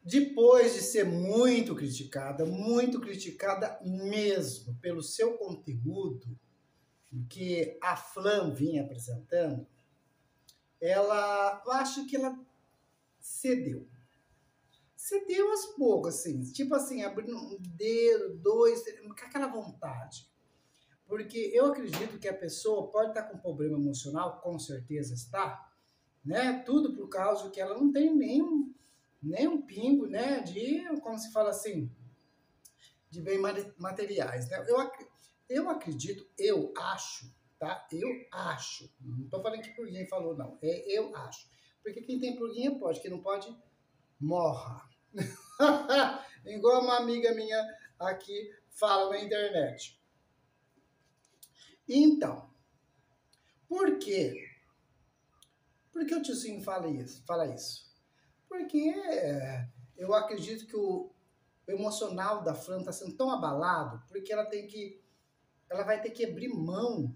Depois de ser muito criticada mesmo pelo seu conteúdo que a Flam vinha apresentando, eu acho que ela cedeu. Cedeu aos poucos, assim, tipo assim, abrindo um dedo, dois, com aquela vontade. Porque eu acredito que a pessoa pode estar com problema emocional, com certeza está, né? Tudo por causa que ela não tem nem um pingo, né? De, como se fala assim, de bens materiais, né? Eu acredito, eu acho, tá? Eu acho. Não tô falando que por quem falou, não. Eu acho. Porque quem tem purguinha pode, quem não pode, morra. Igual uma amiga minha aqui fala na internet. Então, por quê? Por que o tiozinho fala isso? Porque eu acredito que o emocional da Fran está sendo tão abalado, porque ela vai ter que abrir mão,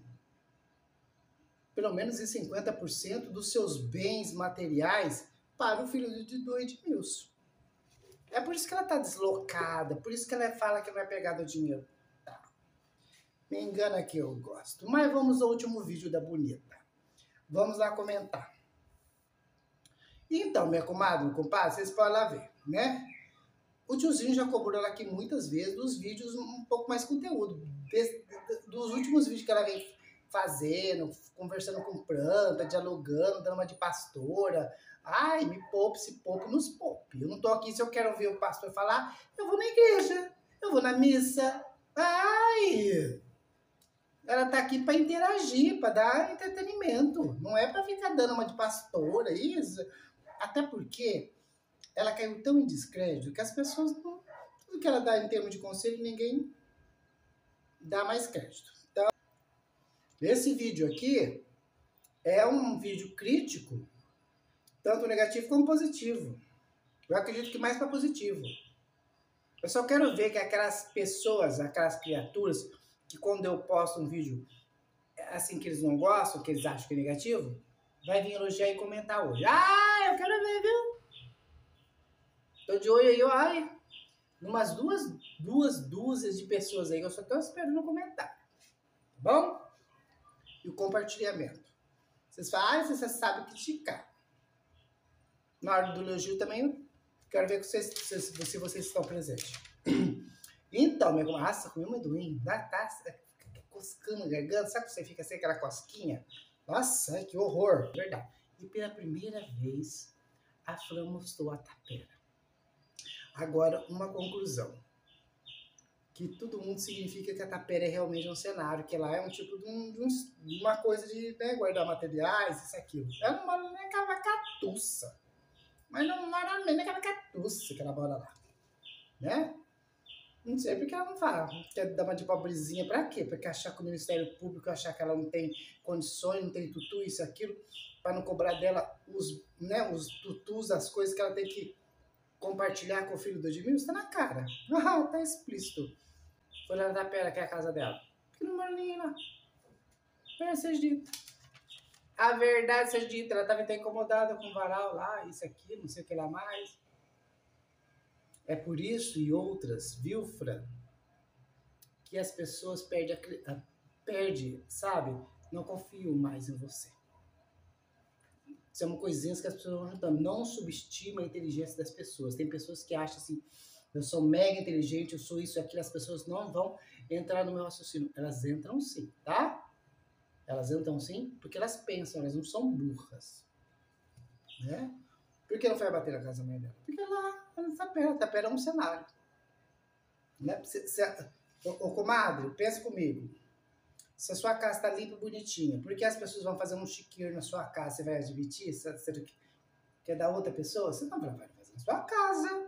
pelo menos em 50% dos seus bens materiais para o filho do Edmilson. É por isso que ela está deslocada, por isso que ela fala que vai pegar do dinheiro. Tá. Me engana que eu gosto. Mas vamos ao último vídeo da bonita. Vamos lá comentar. Então, minha comadre, meu compadre, vocês podem lá ver, né? O tiozinho já cobrou ela aqui muitas vezes dos vídeos um pouco mais conteúdo. Dos últimos vídeos que ela vem fazendo, conversando com planta, dialogando, dando uma de pastora. Ai, me poupe, se poupe, nos poupe. Eu não tô aqui se eu quero ver o pastor falar, eu vou na igreja, eu vou na missa. Ai! Ela tá aqui para interagir, para dar entretenimento. Não é para ficar dando uma de pastora, isso. Até porque ela caiu tão em descrédito que as pessoas não... Tudo que ela dá em termos de conselho, ninguém dá mais crédito. Então, esse vídeo aqui é um vídeo crítico, tanto negativo como positivo. Eu acredito que mais para positivo. Eu só quero ver que aquelas pessoas, aquelas criaturas, que quando eu posto um vídeo assim que eles não gostam, que eles acham que é negativo, vai vir elogiar e comentar hoje. Ah, eu quero ver, viu? Tô de olho aí, ai, umas duas dúzias de pessoas aí, eu só tô esperando no comentário. Tá bom? E o compartilhamento. Vocês falam, você sabe criticar. Na hora do elogio também, eu quero ver se vocês estão presentes. Então, minha raça, comi um amendoim, tá coscando a garganta, sabe que você fica sem aquela cosquinha? Nossa, que horror, verdade. E pela primeira vez, a Fran mostrou a tapera. Agora, uma conclusão. Que todo mundo significa que a tapera é realmente um cenário, que lá é um tipo de uma coisa de, né, guardar materiais, isso, aquilo. Ela não mora nem naquela catuça. Mas não mora nem naquela catuça que ela mora lá. Né? Não sei porque ela não fala. Quer dar uma de pobrezinha pra quê? Porque achar que o Ministério Público achar que ela não tem condições, não tem tutu, isso, aquilo, para não cobrar dela os tutus, as coisas que ela tem que compartilhar com o filho do Edmilson, está na cara. Ah, tá explícito. Foi lá na Tapera, que é a casa dela. Porque não mora ninguém lá. Seja dito. A verdade seja dita, ela estava até incomodada com o varal lá, isso aqui, não sei o que lá mais. É por isso e outras, viu, Fran, que as pessoas perdem, sabe? Não confiam mais em você. Isso é uma coisinha que as pessoas vão juntando. Não subestima a inteligência das pessoas. Tem pessoas que acham assim, eu sou mega inteligente, eu sou isso e aquilo, as pessoas não vão entrar no meu raciocínio. Elas entram sim, tá? Elas entram sim, porque elas pensam, elas não são burras. Né? Por que ela foi bater na casa da mãe dela? Porque lá, Tapera é um cenário. Né? Ô, comadre, pensa comigo. Se a sua casa está limpa e bonitinha, por que as pessoas vão fazer um chiqueiro na sua casa? Você vai admitir? Você quer dar outra pessoa? Você não vai fazer na sua casa.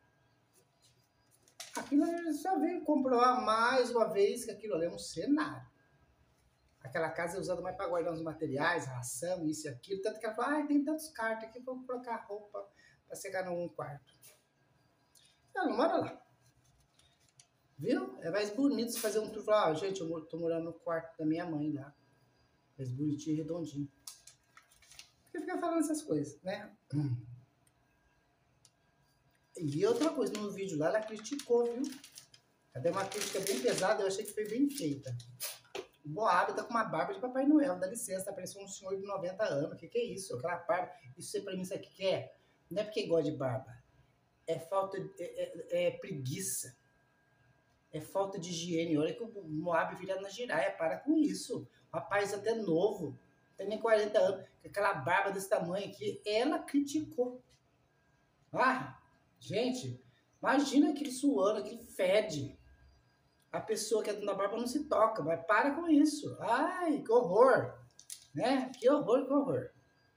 Aquilo ali só veio comprovar mais uma vez que aquilo ali é um cenário. Aquela casa é usada mais para guardar os materiais, ração, isso e aquilo. Tanto que ela fala, tem tantos quartos aqui, vou colocar roupa para chegar num quarto. Ela não mora lá. Viu? É mais bonito você fazer um tour e falar, gente, eu tô morando no quarto da minha mãe lá. Mais bonitinho e redondinho. Porque fica falando essas coisas, né? E outra coisa, no vídeo lá, ela criticou, viu? Ela deu uma crítica bem pesada, eu achei que foi bem feita. O Moab tá com uma barba de Papai Noel, dá licença, tá parecendo um senhor de 90 anos. Que é isso? Aquela barba, isso é pra mim, sabe o que é? Não é porque gosta de barba. É falta, é preguiça. É falta de higiene. Olha que o Moab vira na giraia, para com isso. O rapaz até novo, tem nem 40 anos, com aquela barba desse tamanho aqui, ela criticou. Ah, gente, imagina aquele suando, aquele fede. A pessoa que é dona barba não se toca, mas para com isso. Ai, que horror, né? Que horror, que horror.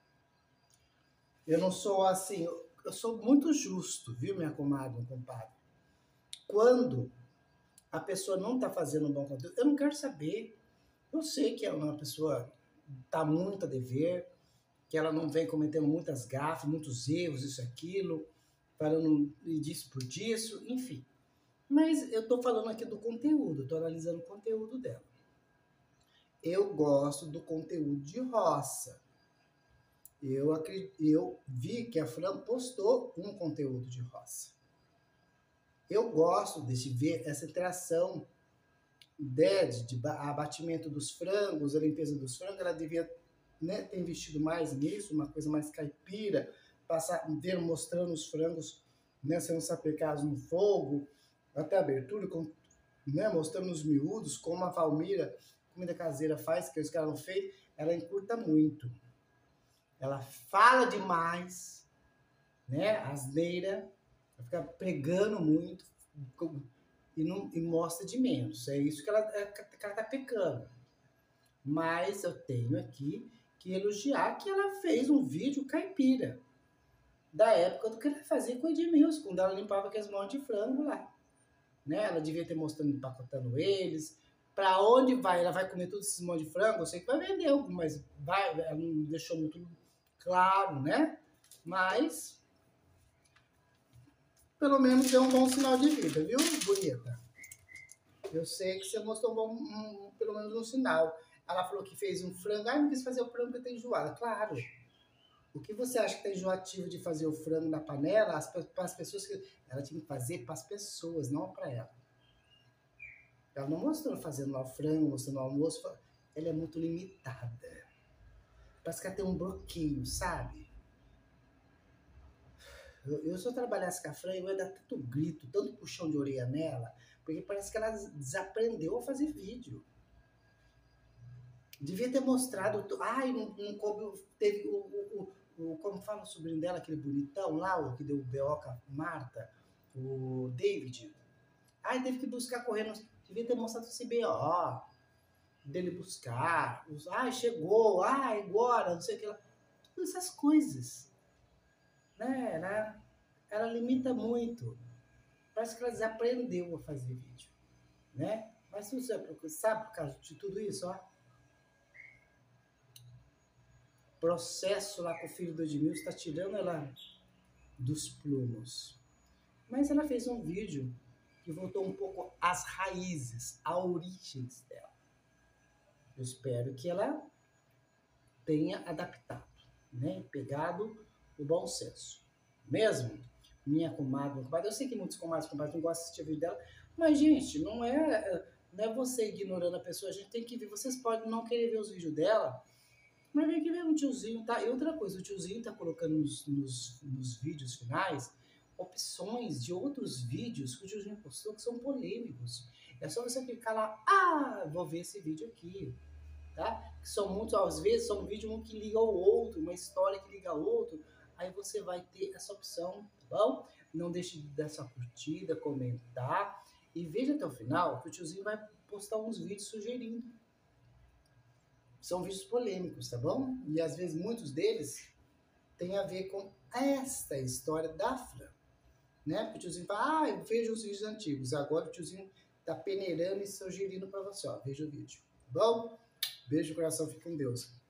Eu não sou assim, eu sou muito justo, viu, minha comadre, meu compadre? Quando a pessoa não tá fazendo um bom conteúdo, eu não quero saber. Eu sei que ela é uma pessoa tá muito a dever, que ela não vem cometendo muitas gafes, muitos erros, isso e aquilo, falando disso por disso, enfim. Mas eu tô falando aqui do conteúdo, tô analisando o conteúdo dela. Eu gosto do conteúdo de roça. Eu vi que a Fran postou um conteúdo de roça. Eu gosto de ver essa interação de abatimento dos frangos, a limpeza dos frangos. Ela devia, né, ter investido mais nisso, uma coisa mais caipira, mostrando os frangos, né, sendo sapecados no fogo, até a abertura, né, mostrando os miúdos, como a Valmira, comida caseira, faz, que os caras não fez. Ela encurta muito. Ela fala demais, né? Asneira, ela fica pregando muito e mostra de menos. É isso que ela tá pecando. Mas eu tenho aqui que elogiar que ela fez um vídeo caipira da época do que ela fazia com o Edmilson, quando ela limpava aqueles montes de frango lá. Né? Ela devia ter mostrando, empacotando eles. Para onde vai? Ela vai comer todos esses montes de frango? Eu sei que vai vender algo, mas ela não deixou muito claro, né? Mas pelo menos deu um bom sinal de vida, viu, bonita? Eu sei que você mostrou pelo menos um sinal. Ela falou que fez um frango. Ah, não quis fazer o frango porque tá enjoada. Claro. O que você acha que tá enjoativo de fazer o frango na panela? Para as pessoas que ela tinha que fazer para as pessoas, não para ela. Ela não mostrou fazendo lá o frango, mostrando o almoço. Ela é muito limitada. Parece que ela tem um bloqueio, sabe? Eu se eu trabalhasse com a Fran, eu ia dar tanto grito, tanto puxão de orelha nela, porque parece que ela desaprendeu a fazer vídeo. Devia ter mostrado. Ai, não coube. Teve como fala o sobrinho dela, aquele bonitão lá, o que deu o B.O. com a Marta, o David. Ai, teve que buscar correndo. Devia ter mostrado esse B.O. dele buscar. Ai, chegou. Ai, agora, não sei o que lá. Todas essas coisas. Né? Ela limita muito. Parece que ela desaprendeu a fazer vídeo. Né? Mas se você sabe por causa de tudo isso, ó. Processo lá com o filho do Edmilson está tirando ela dos plumos. Mas ela fez um vídeo que voltou um pouco às raízes, à origens dela. Eu espero que ela tenha adaptado, né? Pegado o bom senso. Mesmo? Minha comadre, meu compadre, eu sei que muitos comadres não gostam de assistir o vídeo dela, mas, gente, não é você ignorando a pessoa, a gente tem que ver. Vocês podem não querer ver os vídeos dela, mas vem que ver um tiozinho, tá? E outra coisa, o tiozinho tá colocando nos vídeos finais opções de outros vídeos que o tiozinho postou que são polêmicos. É só você clicar lá, vou ver esse vídeo aqui, tá? Que são muitos, às vezes, são um vídeo um que liga ao outro, uma história que liga ao outro, aí você vai ter essa opção, tá bom? Não deixe de dar sua curtida, comentar, e veja até o final que o tiozinho vai postar uns vídeos sugerindo. São vídeos polêmicos, tá bom? E às vezes muitos deles têm a ver com esta história da Fran, né? Porque o tiozinho fala, eu vejo os vídeos antigos. Agora o tiozinho tá peneirando e sugerindo para você, ó, veja o vídeo, tá bom? Beijo no coração, fique com Deus.